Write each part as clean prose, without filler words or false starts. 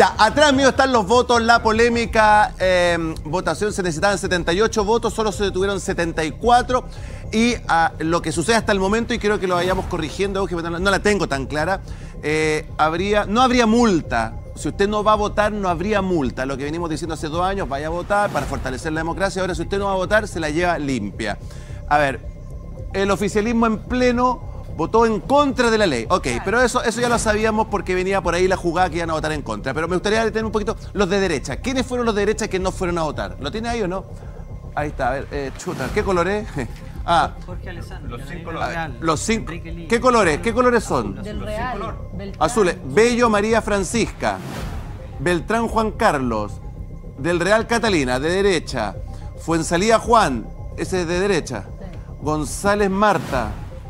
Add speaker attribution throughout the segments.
Speaker 1: Ya, atrás mío están los votos, la polémica votación. Se necesitaban 78 votos, solo se detuvieron 74. Y lo que sucede hasta el momento, y creo que lo vayamos corrigiendo, que no la tengo tan clara, no habría multa. Si usted no va a votar, no habría multa. Lo que venimos diciendo hace 2 años, vaya a votar para fortalecer la democracia. Ahora, si usted no va a votar, se la lleva limpia. A ver, el oficialismo en pleno votó en contra de la ley. Ok, pero eso ya lo sabíamos porque venía por ahí la jugada que iban a votar en contra. Pero me gustaría detener un poquito los de derecha. ¿Quiénes fueron los de derecha que no fueron a votar? ¿Lo tiene ahí o no? Ahí está, a ver, chuta, ¿qué color es?
Speaker 2: Jorge Alessandro.
Speaker 3: Los 5 colores.
Speaker 1: Los 5. ¿Qué colores? ¿Qué colores son?
Speaker 2: Del Real.
Speaker 1: Azules. Bello María Francisca. Beltrán Juan Carlos. Del Real Catalina, de derecha. Fuensalía Juan, ese es de derecha. González Marta.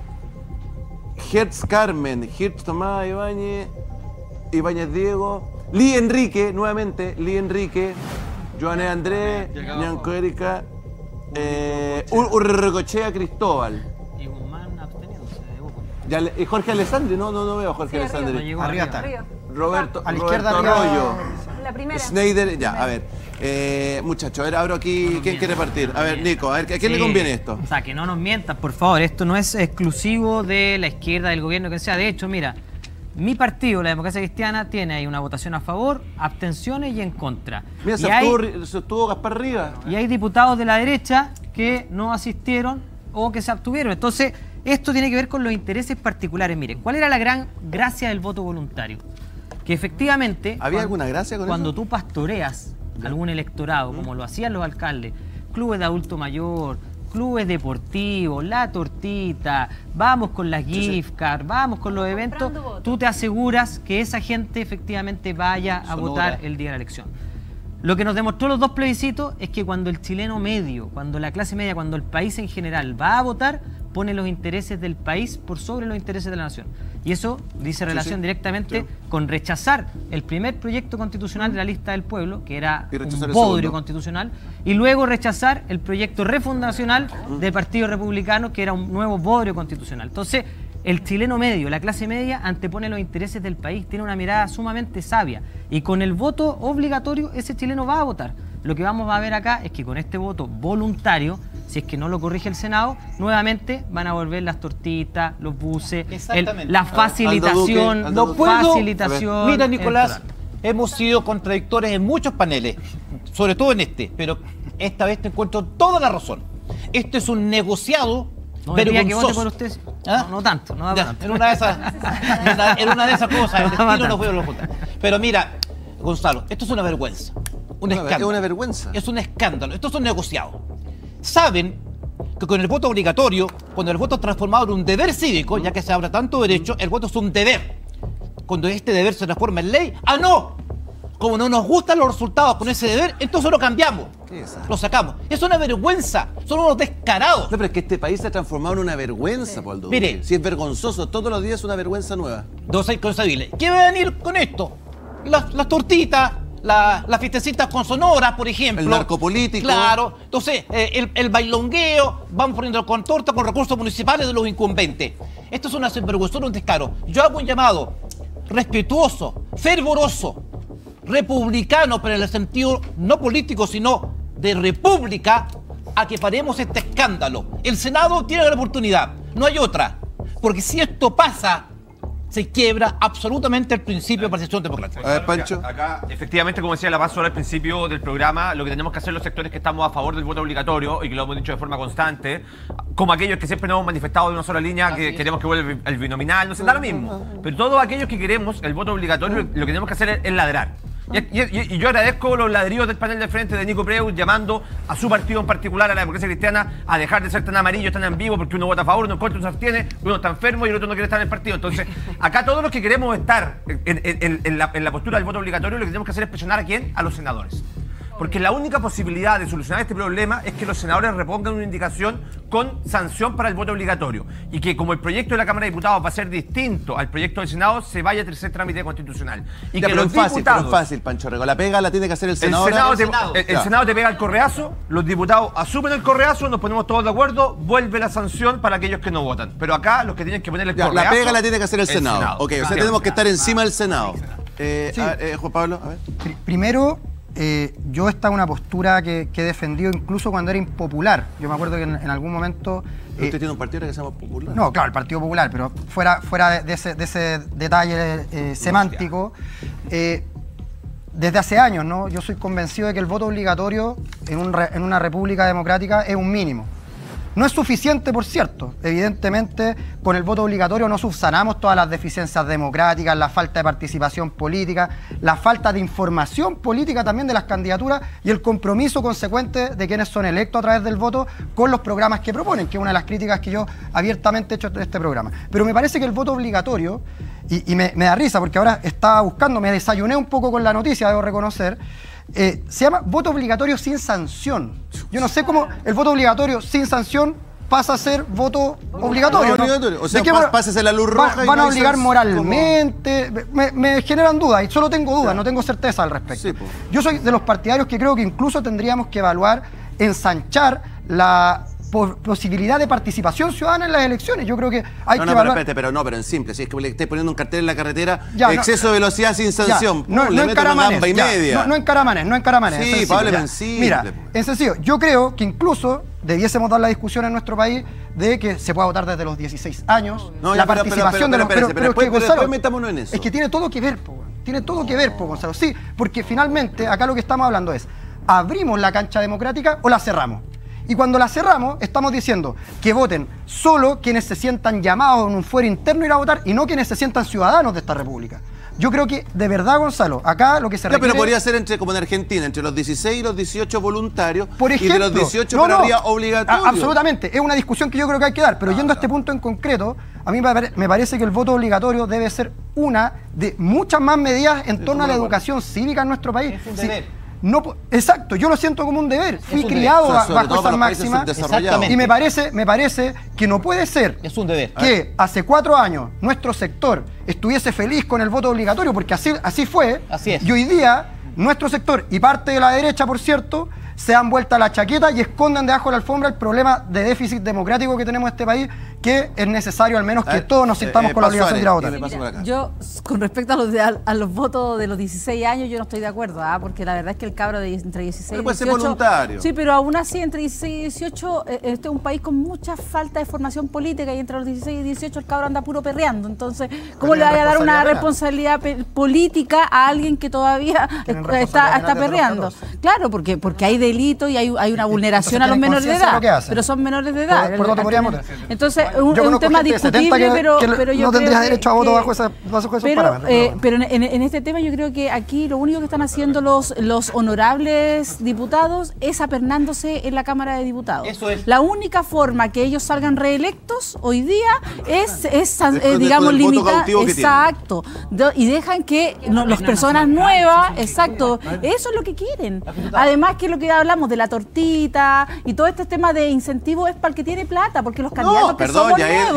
Speaker 1: Hertz Carmen. Hertz Tomás Ibáñez. Ibáñez Diego. Lee Enrique, nuevamente. Lee Enrique. Joané Andrés. Ñanco Erika. Urrecochea Cristóbal.
Speaker 2: Y Guzmán absteniéndose.
Speaker 1: ¿Y Jorge Alessandri? No veo a Jorge Alessandri.
Speaker 2: Arriba está.
Speaker 1: Roberto,
Speaker 4: a la izquierda
Speaker 1: Roberto Arroyo.
Speaker 4: La primera.
Speaker 1: Schneider, ya, a ver. Muchachos, a ver, abro aquí. ¿Quién quiere partir? A ver, Nico, a ver, ¿a quién le conviene esto?
Speaker 2: O sea, que no nos mientan, por favor. Esto no es exclusivo de la izquierda, del gobierno, que sea. De hecho, mira, mi partido, la Democracia Cristiana, tiene ahí una votación a favor, abstenciones y en contra.
Speaker 1: Mira, se estuvo Gaspar Rivas.
Speaker 2: Y hay diputados de la derecha que no asistieron o que se abstuvieron. Entonces, esto tiene que ver con los intereses particulares. Miren, ¿cuál era la gran gracia del voto voluntario? Que efectivamente...
Speaker 1: ¿Había alguna gracia con
Speaker 2: cuando
Speaker 1: eso?
Speaker 2: tú pastoreas algún electorado, como lo hacían los alcaldes, clubes de adulto mayor, clubes deportivos, la tortita, vamos con las gift card, vamos con los eventos, tú te aseguras que esa gente efectivamente vaya a votar el día de la elección. Lo que nos demostró los dos plebiscitos es que cuando el chileno medio, cuando la clase media, cuando el país en general va a votar, pone los intereses del país por sobre los intereses de la nación. Y eso dice relación directamente con rechazar el primer proyecto constitucional de la lista del pueblo, que era un bodrio constitucional, y luego rechazar el proyecto refundacional del Partido Republicano, que era un nuevo bodrio constitucional. Entonces, el chileno medio, la clase media, antepone los intereses del país, tiene una mirada sumamente sabia. Y con el voto obligatorio, ese chileno va a votar. Lo que vamos a ver acá es que con este voto voluntario, si es que no lo corrige el Senado, nuevamente van a volver las tortitas, los buses, la facilitación.
Speaker 4: No puedo.
Speaker 2: Facilitación.
Speaker 4: Mira, Nicolás, hemos sido contradictores en muchos paneles, sobre todo en este, pero esta vez te encuentro toda la razón. Este es un negociado.
Speaker 2: No me diga que vote por usted.
Speaker 4: ¿Ah?
Speaker 2: No tanto, no da
Speaker 4: ya,
Speaker 2: tanto.
Speaker 4: era una de esas cosas, el destino no puede ocultar. Pero mira, Gonzalo, esto es una vergüenza. Un escándalo.
Speaker 1: Es una vergüenza.
Speaker 4: Es un escándalo. Esto es un negociado. Saben que con el voto obligatorio, cuando el voto es transformado en un deber cívico, ya que se habla tanto de derecho, el voto es un deber. Cuando este deber se transforma en ley, ¡ah, no! Como no nos gustan los resultados con ese deber, entonces lo cambiamos. Lo sacamos. Es una vergüenza. Son unos descarados.
Speaker 1: No, pero es que este país se ha transformado en una vergüenza, Paul Duque.
Speaker 4: Mire.
Speaker 1: Si es vergonzoso, todos los días es una vergüenza nueva.
Speaker 4: Dos inconcebibles. ¿Qué va a venir con esto? Las tortitas, las fiestecitas con sonoras, por ejemplo.
Speaker 1: El narcopolítico.
Speaker 4: Claro. Entonces, el bailongueo, vamos poniendo con torta con recursos municipales de los incumbentes. Esto es una sinvergüenzura, un descaro. Yo hago un llamado respetuoso, fervoroso, republicano, pero en el sentido no político, sino de república, a que paremos este escándalo. El Senado tiene la oportunidad, no hay otra. Porque si esto pasa, se quiebra absolutamente el principio de participación democrática.
Speaker 1: A ver, Pancho.
Speaker 3: Acá, efectivamente, como decía la Paz al principio del programa, lo que tenemos que hacer los sectores que estamos a favor del voto obligatorio y que lo hemos dicho de forma constante, como aquellos que siempre nos hemos manifestado de una sola línea, que queremos que vuelva el binominal, no se da lo mismo. Pero todos aquellos que queremos el voto obligatorio, lo que tenemos que hacer es ladrar. Y yo agradezco los ladrillos del panel de frente de Nico Preus llamando a su partido en particular, a la Democracia Cristiana, a dejar de ser tan amarillo, tan ambiguo, porque uno vota a favor, uno en contra, uno se abstiene, uno está enfermo y el otro no quiere estar en el partido. Entonces, acá todos los que queremos estar en la postura del voto obligatorio, lo que tenemos que hacer es presionar ¿a quién? A los senadores. Porque la única posibilidad de solucionar este problema es que los senadores repongan una indicación con sanción para el voto obligatorio. Y que como el proyecto de la Cámara de Diputados va a ser distinto al proyecto del Senado, se vaya a tercer trámite constitucional. Y
Speaker 1: Ya,
Speaker 3: que
Speaker 1: pero
Speaker 3: los
Speaker 1: es
Speaker 3: diputados...
Speaker 1: fácil, Pancho Rego. La pega la tiene que hacer el
Speaker 3: El
Speaker 1: Senado.
Speaker 3: Senado te pega el correazo, los diputados asumen el correazo, nos ponemos todos de acuerdo, vuelve la sanción para aquellos que no votan. Pero acá los que tienen que poner el correazo...
Speaker 1: La pega la tiene que hacer el Senado. Ok, o sea, tenemos que estar encima del Senado. Juan Pablo, a ver.
Speaker 5: Primero, yo esta es una postura que he defendido incluso cuando era impopular. Yo me acuerdo que en algún momento...
Speaker 1: ¿Usted tiene un partido que se llama Popular?
Speaker 5: No, claro, el Partido Popular, pero fuera de ese detalle semántico, desde hace años, ¿no? Yo soy convencido de que el voto obligatorio en una república democrática es un mínimo. No es suficiente, por cierto. Evidentemente, con el voto obligatorio no subsanamos todas las deficiencias democráticas, la falta de participación política, la falta de información política también de las candidaturas y el compromiso consecuente de quienes son electos a través del voto con los programas que proponen, que es una de las críticas que yo abiertamente he hecho en este programa. Pero me parece que el voto obligatorio, y me da risa porque ahora estaba buscando, me desayuné un poco con la noticia, debo reconocer, se llama voto obligatorio sin sanción. Yo no sé cómo el voto obligatorio sin sanción pasa a ser voto obligatorio.
Speaker 1: No, obligatorio. O sea, pásese la luz roja.
Speaker 5: Van a obligar moralmente. Me generan dudas, y solo tengo dudas, no tengo certeza al respecto. Sí, yo soy de los partidarios que creo que incluso tendríamos que evaluar, ensanchar la posibilidad de participación ciudadana en las elecciones. Yo creo que hay que evaluar...
Speaker 1: pero en simple, si es que le esté poniendo un cartel en la carretera, exceso de velocidad sin sanción,
Speaker 5: no en Caramanes, no en Caramanes.
Speaker 1: Sí, Pablo, en simple.
Speaker 5: Mira, en sencillo, yo creo que incluso debiésemos dar la discusión en nuestro país de que se pueda votar desde los 16 años, la participación de los... Pero
Speaker 1: después metámonos en eso.
Speaker 5: Es que tiene todo que ver, Gonzalo. Sí, porque finalmente acá lo que estamos hablando es, ¿abrimos la cancha democrática o la cerramos? Y cuando la cerramos, estamos diciendo que voten solo quienes se sientan llamados en un fuero interno a ir a votar y no quienes se sientan ciudadanos de esta república. Yo creo que, de verdad, Gonzalo, acá lo que se requiere...
Speaker 1: Pero podría ser como en Argentina, entre los 16 y los 18 voluntarios,
Speaker 5: por ejemplo,
Speaker 1: y de los 18 para arriba obligatorio.
Speaker 5: Absolutamente, es una discusión que yo creo que hay que dar, pero yendo a este punto en concreto, a mí me parece que el voto obligatorio debe ser una de muchas más medidas en torno a la educación cívica en nuestro país.
Speaker 4: Es un deber.
Speaker 5: No, exacto, yo lo siento como un deber. Fui criado bajo esas máximas y me parece que no puede ser que hace 4 años nuestro sector estuviese feliz con el voto obligatorio, porque así fue.
Speaker 4: Así es.
Speaker 5: Y hoy día nuestro sector y parte de la derecha, por cierto, se dan vuelta a la chaqueta y esconden debajo de la alfombra el problema de déficit democrático que tenemos en este país, que es necesario al menos que todos nos sintamos con la obligación de ir a votar.
Speaker 6: Mira, yo, con respecto a los votos de los 16 años, yo no estoy de acuerdo, porque la verdad es que el cabro de entre 16 y 18...
Speaker 1: puede ser voluntario.
Speaker 6: Sí, pero aún así, entre 16 y 18, este es un país con mucha falta de formación política y entre los 16 y 18 el cabro anda puro perreando. Entonces, ¿cómo le vaya a dar una responsabilidad política a alguien que todavía está perreando? Claro, porque hay delito y hay una vulneración a los menores de edad, pero son menores de edad. Entonces, es un tema discutible, pero yo
Speaker 5: no tendrías derecho a voto bajo esos parámetros.
Speaker 6: Pero en este tema yo creo que aquí lo único que están haciendo los honorables diputados es apernándose en la Cámara de Diputados.
Speaker 4: Eso es.
Speaker 6: La única forma que ellos salgan reelectos hoy día es digamos, limitar. Exacto. Y dejan que las personas nuevas, exacto, eso es lo que quieren. Además, que lo que hablamos de la tortita y todo este tema de incentivos es para el que tiene plata, porque los candidatos que somos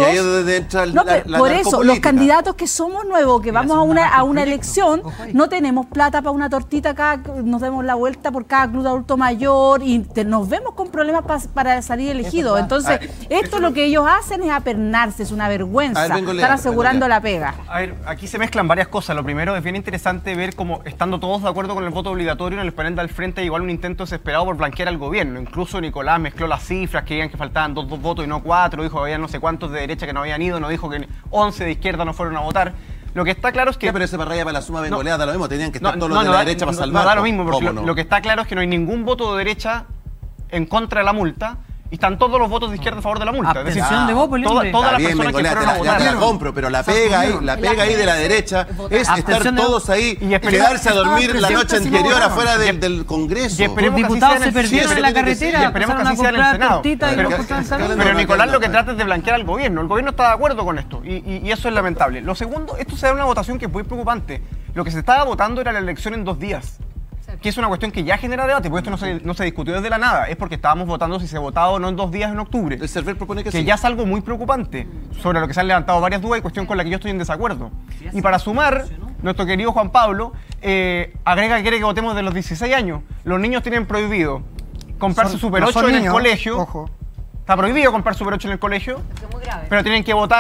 Speaker 6: nuevos, por eso, los candidatos que somos nuevos, que vamos a una elección, no tenemos plata para una tortita acá, nos demos la vuelta por cada club de adulto mayor y nos vemos con problemas para salir elegidos. Entonces, esto lo que ellos hacen es apernarse, es una vergüenza, están asegurando la pega.
Speaker 7: A ver, aquí se mezclan varias cosas. Lo primero, es bien interesante ver cómo, estando todos de acuerdo con el voto obligatorio, en el panel del frente hay igual un intento desesperado por blanquear al gobierno. Incluso Nicolás mezcló las cifras, que digan que faltaban 2 votos y no 4, dijo que había no sé cuántos de derecha que no habían ido, no dijo que 11 de izquierda no fueron a votar. Lo que está claro es que...
Speaker 1: pero ese para raya para la suma bengoleada da lo mismo, tenían que estar todos los de la derecha para salvar.
Speaker 7: No da lo mismo, porque lo que está claro es que no hay ningún voto de derecha en contra de la multa, y están todos los votos de izquierda a favor de la multa. Es decir, todas las personas que fueron a votar.
Speaker 1: Ya la compro, pero la pega ahí de la derecha es estar todos ahí y quedarse a dormir la noche anterior afuera del Congreso.
Speaker 2: Y los diputados se perdieron en la carretera.
Speaker 7: Y esperemos que así sea en el Senado. Pero Nicolás lo que trata es de blanquear al gobierno. El gobierno está de acuerdo con esto y eso es lamentable. Lo segundo, esto se da una votación que es muy preocupante. Lo que se estaba votando era la elección en 2 días. Que es una cuestión que ya genera debate, porque esto no se discutió desde la nada, es porque estábamos votando si se votaba o no en 2 días en octubre.
Speaker 1: El CERVEL propone que
Speaker 7: sí.
Speaker 1: sí.
Speaker 7: Ya es algo muy preocupante, sobre lo que se han levantado varias dudas y cuestión con la que yo estoy en desacuerdo. Y para sumar, nuestro querido Juan Pablo agrega que quiere que votemos de los 16 años. Los niños tienen prohibido comprarse Super 8 en el colegio. Ojo. Está prohibido comprar Super 8 en el colegio, pero tienen que votar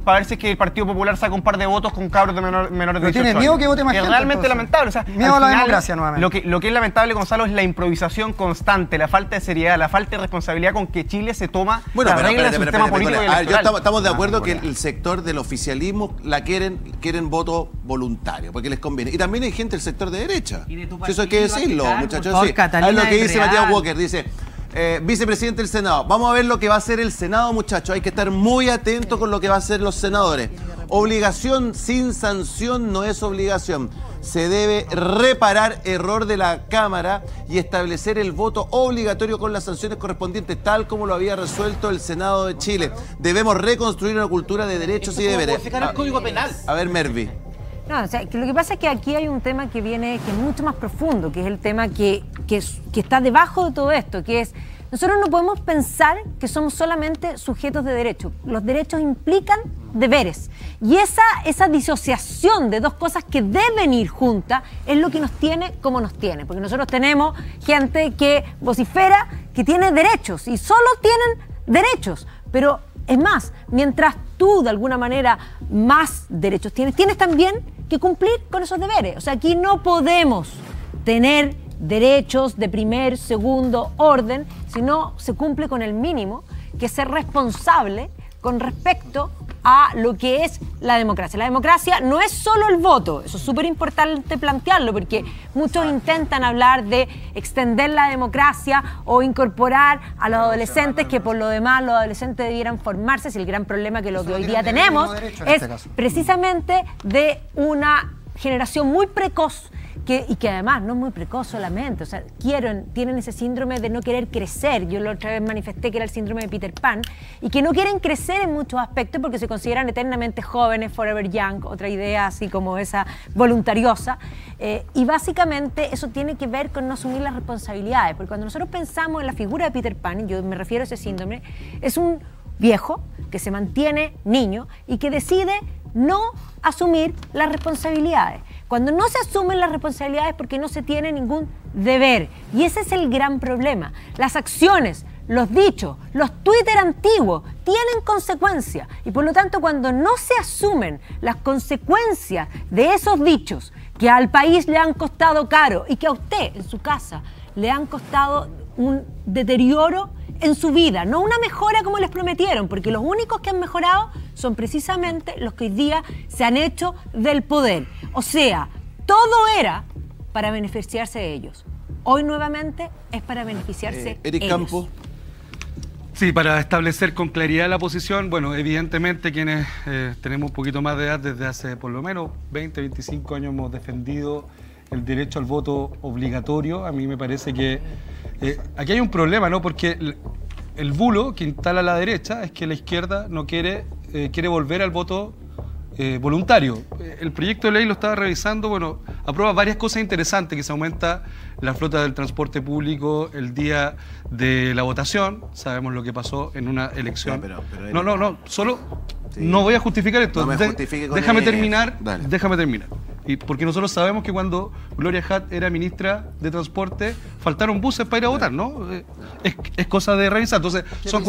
Speaker 7: para ver si es que el Partido Popular saca un par de votos con cabros de menores de 18 años.
Speaker 5: ¿Tiene miedo que vote más gente?
Speaker 7: Es realmente lamentable. O sea,
Speaker 5: miedo a la democracia nuevamente.
Speaker 7: Lo que es lamentable, Gonzalo, es la improvisación constante, la falta de seriedad, la falta de responsabilidad con que Chile se toma las reglas del sistema político y electoral.
Speaker 1: Estamos de acuerdo que el sector del oficialismo quieren voto voluntario, porque les conviene. Y también hay gente del sector de derecha. Eso hay que decirlo, muchachos. Sí. Es lo que dice Matías Walker, dice... vicepresidente del Senado, vamos a ver lo que va a hacer el Senado, muchachos. Hay que estar muy atentos con lo que va a hacer los senadores. Obligación sin sanción no es obligación. Se debe reparar error de la Cámara y establecer el voto obligatorio con las sanciones correspondientes, tal como lo había resuelto el Senado de Chile. Debemos reconstruir una cultura de derechos y deberes.
Speaker 4: Modificar el Código Penal.
Speaker 1: A ver, Mervi.
Speaker 8: No, o sea, que lo que pasa es que aquí hay un tema que es mucho más profundo, que es el tema que está debajo de todo esto, que es, nosotros no podemos pensar que somos solamente sujetos de derechos. Los derechos implican deberes. Y esa disociación de dos cosas que deben ir juntas es lo que nos tiene como nos tiene. Porque nosotros tenemos gente que vocifera, que tiene derechos, y solo tienen derechos. Pero es más, mientras tú de alguna manera más derechos tienes también que cumplir con esos deberes. O sea, aquí no podemos tener derechos de primer, segundo orden si no se cumple con el mínimo, que es ser responsable con respecto a lo que es la democracia. La democracia no es solo el voto, eso es súper importante plantearlo, porque muchos intentan hablar de extender la democracia o incorporar a los adolescentes, que por lo demás los adolescentes debieran formarse, si el gran problema que lo que hoy día tenemos es precisamente de una generación muy precoz, y que además no es muy precoz solamente, o sea, tienen ese síndrome de no querer crecer. Yo la otra vez manifesté que era el síndrome de Peter Pan, y que no quieren crecer en muchos aspectos porque se consideran eternamente jóvenes, forever young, otra idea así como esa voluntariosa, y básicamente eso tiene que ver con no asumir las responsabilidades, porque cuando nosotros pensamos en la figura de Peter Pan, yo me refiero a ese síndrome, es un viejo que se mantiene niño y que decide no asumir las responsabilidades. Cuando no se asumen las responsabilidades porque no se tiene ningún deber. Y ese es el gran problema. Las acciones, los dichos, los Twitter antiguos tienen consecuencias. Y por lo tanto, cuando no se asumen las consecuencias de esos dichos que al país le han costado caro y que a usted en su casa le han costado un deterioro en su vida, no una mejora como les prometieron, porque los únicos que han mejorado son precisamente los que hoy día se han hecho del poder. O sea, todo era para beneficiarse de ellos. Hoy nuevamente es para beneficiarse
Speaker 1: Eric
Speaker 8: ellos.
Speaker 1: Campo.
Speaker 9: Sí, para establecer con claridad la posición, bueno, evidentemente quienes tenemos un poquito más de edad, desde hace por lo menos 20, 25 años hemos defendido el derecho al voto obligatorio. A mí me parece que aquí hay un problema, ¿no? Porque el bulo que instala la derecha es que la izquierda no quiere volver al voto voluntario. El proyecto de ley lo estaba revisando, bueno, aprueba varias cosas interesantes, que se aumenta la flota del transporte público el día de la votación. Sabemos lo que pasó en una elección. No, solo sí. No voy a justificar esto.
Speaker 1: No
Speaker 9: déjame terminar. Déjame terminar. Y porque nosotros sabemos que cuando Gloria Hutt era ministra de Transporte, faltaron buses para ir a votar, ¿no? Es cosa de revisar. Entonces,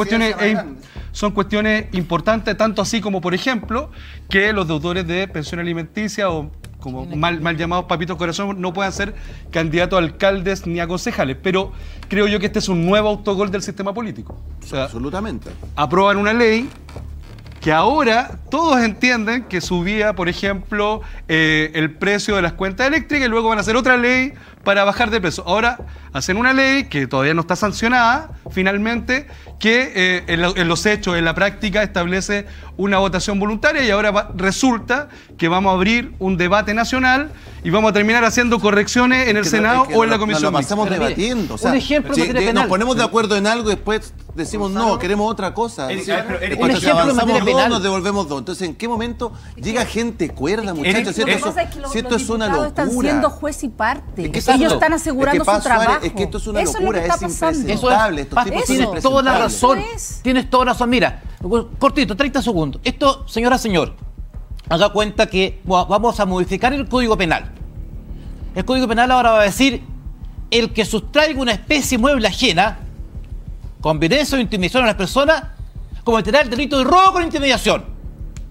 Speaker 9: son cuestiones importantes, tanto así como, por ejemplo, que los deudores de pensión alimenticia o como mal llamados papitos corazón no puedan ser candidatos a alcaldes ni a concejales. Pero creo yo que este es un nuevo autogol del sistema político. O sea,
Speaker 1: absolutamente.
Speaker 9: Aprueban una ley que ahora todos entienden que subía, por ejemplo, el precio de las cuentas eléctricas, y luego van a hacer otra ley para bajar de peso. Ahora hacen una ley que todavía no está sancionada, finalmente, que en los hechos, en la práctica, establece una votación voluntaria, y ahora resulta que vamos a abrir un debate nacional y vamos a terminar haciendo correcciones en el Senado o en la Comisión.
Speaker 1: Lo pasamos debatiendo. O sea,
Speaker 4: un ejemplo
Speaker 1: si nos ponemos de acuerdo en algo y después decimos no, queremos otra cosa. Cuando si avanzamos dos, nos devolvemos dos. Entonces, ¿en qué momento llega gente cuerda, muchachos? Si esto es una locura.
Speaker 6: Están siendo juez y parte. Ellos están asegurando su trabajo.
Speaker 1: Es que esto es una locura, es impresentable. Estos tipos son
Speaker 4: Tienes toda la razón. Tienes toda la razón. Mira, cortito, 30 segundos. Esto, señora, señor, haga cuenta que vamos a modificar el Código Penal. El Código Penal ahora va a decir: el que sustraiga una especie mueble ajena con violencia o intimidación a las personas cometerá el delito de robo con intimidación.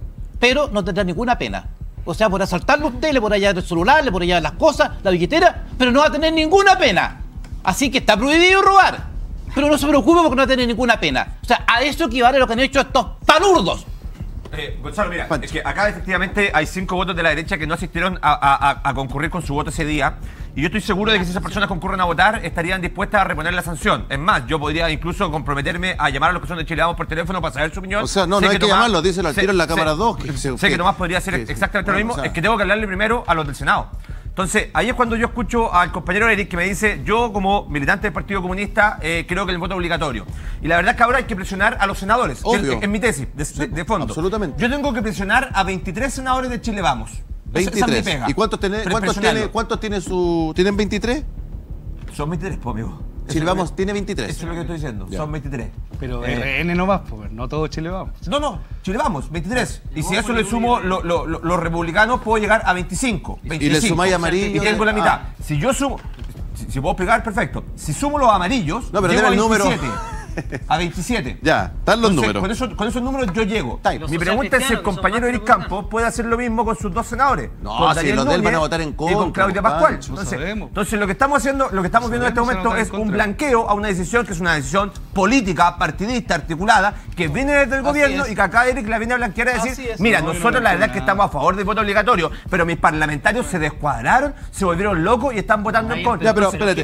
Speaker 4: pero no tendrá ninguna pena. O sea, por asaltarlo usted, le podrá llevar el celular, le podrá llevar las cosas, la billetera, pero no va a tener ninguna pena. Así que está prohibido robar. Pero no se preocupe porque no va a tener ninguna pena. O sea, a eso equivale lo que han hecho estos palurdos.
Speaker 3: Gonzalo, mira, es que acá efectivamente hay 5 votos de la derecha que no asistieron a concurrir con su voto ese día. Y yo estoy seguro de que si esas personas concurren a votar, estarían dispuestas a reponer la sanción. Es más, yo podría incluso comprometerme a llamar a los que son de Chile Vamos por teléfono para saber su opinión.
Speaker 1: O sea, no hay que llamarlos, díselo al tiro en la cámara 2.
Speaker 3: Sé que Tomás podría hacer exactamente lo mismo, o sea, es que tengo que hablarle primero a los del Senado. Entonces, ahí es cuando yo escucho al compañero Eric que me dice, yo como militante del Partido Comunista creo que el voto es obligatorio. Y la verdad es que ahora hay que presionar a los senadores, que es mi tesis de fondo.
Speaker 1: Absolutamente.
Speaker 3: Yo tengo que presionar a 23 senadores de Chile Vamos.
Speaker 1: 23.
Speaker 3: Esa es mi pega.
Speaker 1: ¿Y cuántos tiene su... ¿Tienen 23?
Speaker 3: Son 23, pues, amigo.
Speaker 1: Chile Vamos tiene 23.
Speaker 3: Eso es lo que estoy diciendo, son 23.
Speaker 9: Pero RN no más, pues, no todo Chile Vamos.
Speaker 3: No, Chile Vamos, 23. Y si a eso le sumo los republicanos, puedo llegar a 25.
Speaker 1: Y le sumáis amarillos.
Speaker 3: Y tengo la mitad. Si yo sumo, si puedo explicar, perfecto. Si sumo los amarillos,
Speaker 1: no, pero
Speaker 3: llego a
Speaker 1: el
Speaker 3: 27.
Speaker 1: número.
Speaker 3: A 27.
Speaker 1: Ya, están los números.
Speaker 3: Con esos números yo llego. Mi pregunta es si el compañero Eric Campos puede hacer lo mismo con sus 2 senadores.
Speaker 1: No, si los de él van a votar en contra.
Speaker 3: Y con Claudia Pascual. Entonces lo que estamos haciendo, lo que estamos viendo en este momento es un blanqueo a una decisión que es una decisión política, partidista, articulada, que viene desde el gobierno y que acá Eric la viene a blanquear y decir, mira, nosotros la verdad es que estamos a favor del voto obligatorio, pero mis parlamentarios se descuadraron, se volvieron locos y están votando en contra.
Speaker 1: Ya, pero espérate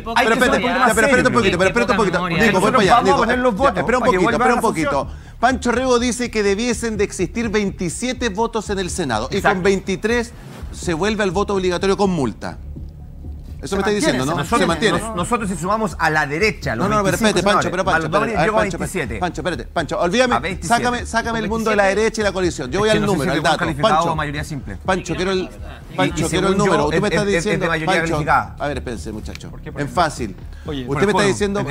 Speaker 1: un poquito. Nico, voy para allá.
Speaker 3: Vamos a poner los votos.
Speaker 1: Espera un poquito. Pancho Rego dice que debiesen de existir 27 votos en el Senado. Exacto. Y con 23 se vuelve al voto obligatorio con multa. Eso me está diciendo, ¿no? Se mantiene.
Speaker 3: Nosotros si sumamos a la derecha los
Speaker 1: pero espérate, Pancho,
Speaker 3: llego a 27.
Speaker 1: Pancho, olvídame, sácame el mundo de la derecha y la coalición. Yo voy al número, al dato.
Speaker 3: Pancho, mayoría simple.
Speaker 1: Pancho, quiero el número. Tú me estás diciendo, Pancho, a ver, espérense, muchacho. En fácil. Usted me está diciendo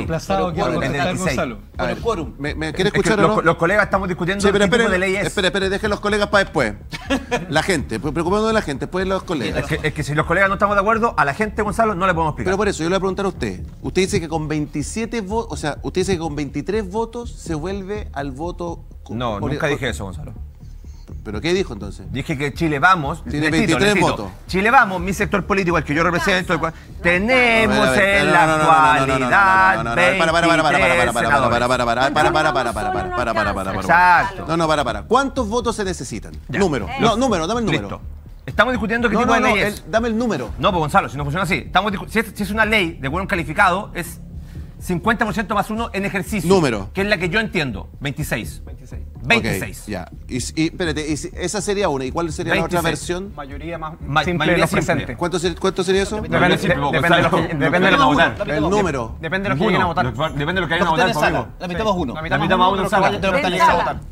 Speaker 9: A ver,
Speaker 1: ¿me quiere escuchar o no?
Speaker 3: Los colegas estamos discutiendo qué tipo de ley es.
Speaker 1: Espere, dejen los colegas para después. La gente, preocupándonos de la gente, después los colegas.
Speaker 3: Es que si los colegas no estamos de acuerdo, a la gente, Gonzalo, no le podemos explicar.
Speaker 1: Pero por eso, yo le voy a preguntar a usted. Usted dice que con 27 votos, o sea, usted dice que con 23 votos se vuelve al voto...
Speaker 3: No, nunca dije eso, Gonzalo.
Speaker 1: ¿Pero qué dijo entonces?
Speaker 3: Dije que Chile Vamos...
Speaker 1: Tiene 23 votos.
Speaker 3: Chile Vamos, mi sector político, al que yo represento, tenemos en la actualidad 23
Speaker 1: Exacto. No, ¿cuántos votos se necesitan? Número. No, número, dame el número.
Speaker 3: Listo. Estamos discutiendo qué tipo de ley es.
Speaker 1: Dame el número.
Speaker 3: No, pues Gonzalo, si no funciona así. Si es una ley de quórum calificado, es 50% más 1 en ejercicio.
Speaker 1: Número.
Speaker 3: Que es la que yo entiendo. 26. 26.
Speaker 1: Okay, ya. Y espérate, esa sería una. ¿Y cuál sería 26. La otra versión?
Speaker 7: Mayoría más simple de los presentes.
Speaker 1: ¿Cuánto sería eso?
Speaker 7: Depende de lo que votar.
Speaker 1: El número.
Speaker 7: Depende de lo que vayan a votar.
Speaker 3: Depende de lo que vayan a votar.
Speaker 4: La mitad más 1.
Speaker 7: La mitad más 1 en sala. De lo que vayan a votar.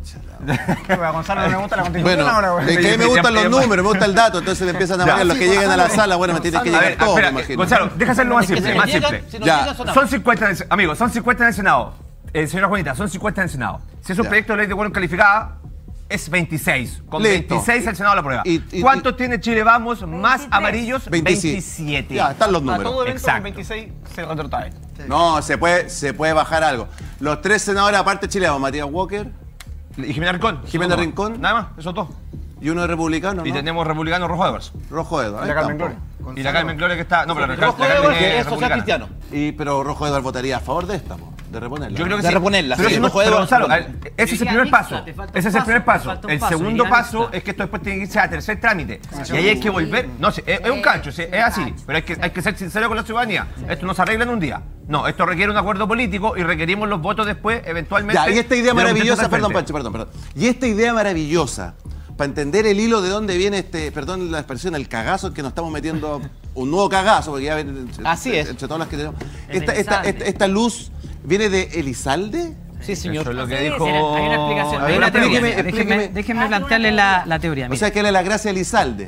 Speaker 7: Gonzalo no me gusta la constitución ahora, güey.
Speaker 1: Es que me gustan los números, me gusta el dato, entonces le empiezan a variar los que lleguen a la sala. Bueno, me tienen que llegar todos, me imagino.
Speaker 3: Gonzalo, deja hacerlo más simple. Más simple.
Speaker 1: Ya.
Speaker 3: Son 50, amigos, son 50 en el Senado. Señora Juanita, son 50 en el Senado. Si es un proyecto de ley de quórum calificada, es 26. Con 26 el Senado la aprueba. ¿Cuántos tiene Chile Vamos más amarillos? 27.
Speaker 1: Ya, están los números.
Speaker 7: A todo evento con 26 se retrotrae.
Speaker 1: No, se puede bajar algo. Los 3 senadores, aparte de Chile Vamos, Matías Walker
Speaker 3: y Jimena Rincón.
Speaker 1: Jimena Rincón.
Speaker 3: Nada más, esos dos.
Speaker 1: Y uno de republicano, ¿no?
Speaker 3: Y tenemos republicano Rojo Edwards.
Speaker 1: Rojo Edwards.
Speaker 7: Y la Carmen Gloria.
Speaker 3: Y la Carmen Gloria que está... No, pero la
Speaker 4: Rojo Edwards es social cristiano.
Speaker 1: Pero Rojo Edwards votaría a favor de esta, de reponerla.
Speaker 3: Yo creo que
Speaker 4: de reponerla.
Speaker 3: Pero
Speaker 4: sí,
Speaker 3: Rojo
Speaker 4: Edwards,
Speaker 3: Gonzalo, ese es el primer paso. Ese es el primer paso. El segundo paso es que esto después tiene que irse a tercer trámite. Y ahí hay que volver... No sé, es un cacho, es así. Pero hay que ser sincero con la ciudadanía. Esto no se arregla en un día. No, esto requiere un acuerdo político y requerimos los votos después, eventualmente...
Speaker 1: Ya, y esta idea maravillosa... Perdón, Pancho, perdón. Y esta idea maravillosa... Para entender el hilo de dónde viene perdón la expresión, el cagazo en que nos estamos metiendo, un nuevo cagazo, porque ya entre todas las que tenemos. Esta luz viene de Elizalde.
Speaker 4: Sí, señor.
Speaker 3: Eso es lo que dijo...
Speaker 2: Hay una explicación, hay una teoría. Déjenme plantearle la teoría.
Speaker 1: O sea, que era la gracia de Elizalde.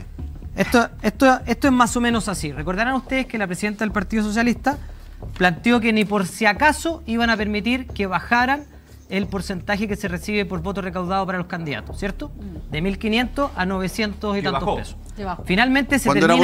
Speaker 2: Esto es más o menos así. Recordarán ustedes que la presidenta del Partido Socialista planteó que ni por si acaso iban a permitir que bajaran el porcentaje que se recibe por voto recaudado para los candidatos, ¿cierto? De 1.500 a 900 y tantos pesos. Finalmente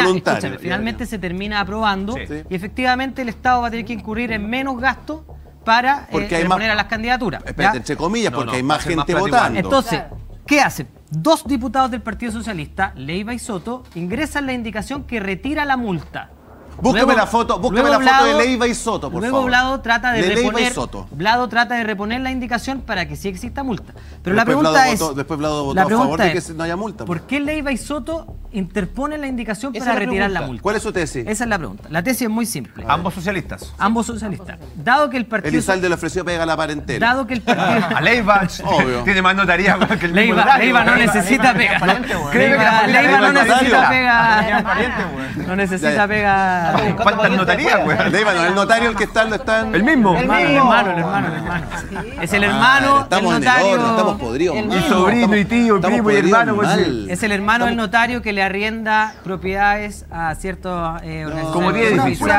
Speaker 2: se termina aprobando y efectivamente el Estado va a tener que incurrir en menos gastos para reponer a las candidaturas.
Speaker 1: Espérate, entre comillas, porque hay más gente votando.
Speaker 2: Entonces, ¿qué hacen? 2 diputados del Partido Socialista, Leiva y Soto, ingresan la indicación que retira la multa.
Speaker 1: Búscame la foto de Leiva y Soto, por
Speaker 2: luego
Speaker 1: favor.
Speaker 2: Blado trata de reponer,
Speaker 1: Soto.
Speaker 2: Blado trata de reponer la indicación para que sí exista multa. Pero
Speaker 1: después
Speaker 2: la pregunta
Speaker 1: después Blado votó a favor de que no haya multa.
Speaker 2: ¿Por qué Leiva y Soto interponen la indicación para retirar la multa?
Speaker 1: ¿Cuál es su tesis?
Speaker 2: Esa es la pregunta. La tesis es muy simple.
Speaker 3: Ambos socialistas.
Speaker 2: Ambos socialistas. Dado que el partido...
Speaker 1: Elizalde le ofreció pega a la parentela.
Speaker 2: Dado que el partido...
Speaker 3: A Leiva
Speaker 1: obvio.
Speaker 3: Tiene más notaría que el
Speaker 2: Leiva no necesita pega. Leiva no necesita pega. No necesita pega.
Speaker 3: ¿Cuántas notarías, güey?
Speaker 1: Leiva no, el notario el que está, lo están...
Speaker 3: El mismo.
Speaker 2: El hermano. Es el hermano,
Speaker 1: estamos
Speaker 2: el notario.
Speaker 1: en el horno, estamos podridos.
Speaker 3: Y sobrino y tío, y primo y hermano.
Speaker 2: Es el hermano del notario que le arrienda propiedades a ciertos organizaciones.
Speaker 3: Como tiene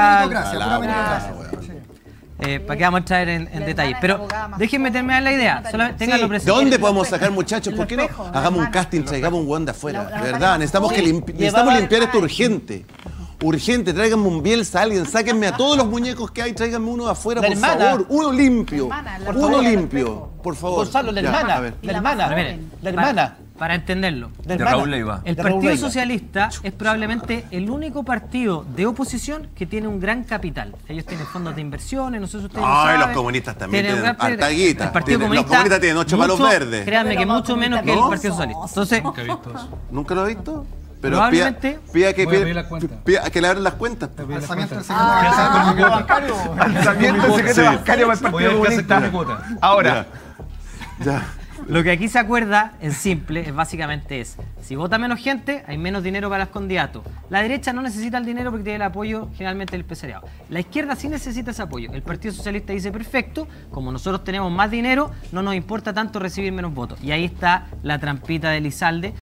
Speaker 2: ¿para qué vamos a entrar en detalles? Pero déjenme terminar la idea. Solamente ténganlo presente.
Speaker 1: ¿De dónde podemos sacar, muchachos? ¿Por qué no hagamos un casting, traigamos un guan de afuera? De verdad, necesitamos limpiar esto urgente. Urgente, tráiganme un Bielsa a alguien, sáquenme a todos los muñecos que hay, tráiganme uno de afuera, por favor. Uno limpio. Uno limpio, por favor.
Speaker 4: Gonzalo, la hermana.
Speaker 2: Para entenderlo.
Speaker 3: De Raúl Leiva.
Speaker 2: El Partido Socialista es probablemente el único partido de oposición que tiene un gran capital. Ellos tienen fondos de inversiones, no sé si ustedes lo saben.
Speaker 1: Los comunistas también tienen harta guita.
Speaker 2: El Partido
Speaker 1: Los
Speaker 2: Comunista
Speaker 1: comunistas tienen 8 palos verdes.
Speaker 2: Créanme que mucho menos que el Partido Socialista. Entonces,
Speaker 9: Nunca he visto eso.
Speaker 1: ¿Nunca lo he visto? Pero
Speaker 2: probablemente
Speaker 1: pida
Speaker 9: Voy a pedir la cuenta.
Speaker 1: que le abran las cuentas.
Speaker 7: Alzamiento del secreto bancario.
Speaker 3: Alzamiento del secreto bancario para el
Speaker 9: Voy a
Speaker 3: Partido
Speaker 9: ver qué aceptar mi
Speaker 3: Comunista.
Speaker 9: cuota.
Speaker 3: Ahora,
Speaker 1: Ya.
Speaker 2: lo que aquí se acuerda, en simple, es básicamente si vota menos gente, hay menos dinero para los candidatos. La derecha no necesita el dinero porque tiene el apoyo generalmente del empresariado. La izquierda sí necesita ese apoyo. El Partido Socialista dice, perfecto, como nosotros tenemos más dinero, no nos importa tanto recibir menos votos. Y ahí está la trampita de Elizalde.